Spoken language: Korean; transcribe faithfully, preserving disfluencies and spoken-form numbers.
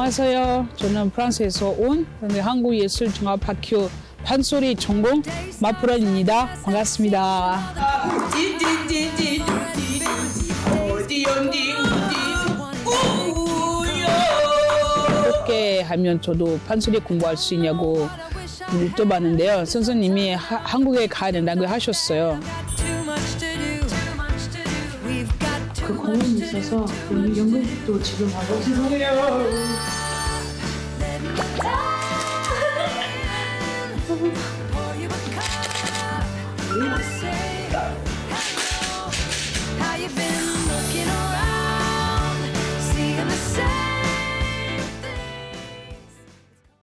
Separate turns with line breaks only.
안녕하세요. 저는 프랑스에서 온 한국예술종합학교 판소리 전공 마프란입니다. 반갑습니다. 어떻게 하면 저도 판소리 공부할 수 있냐고 물어봤는데요. 선생님이 하, 한국에 가야 된다고 하셨어요. 그 공연이 있어서 연극도 지금 하고. 죄송해요.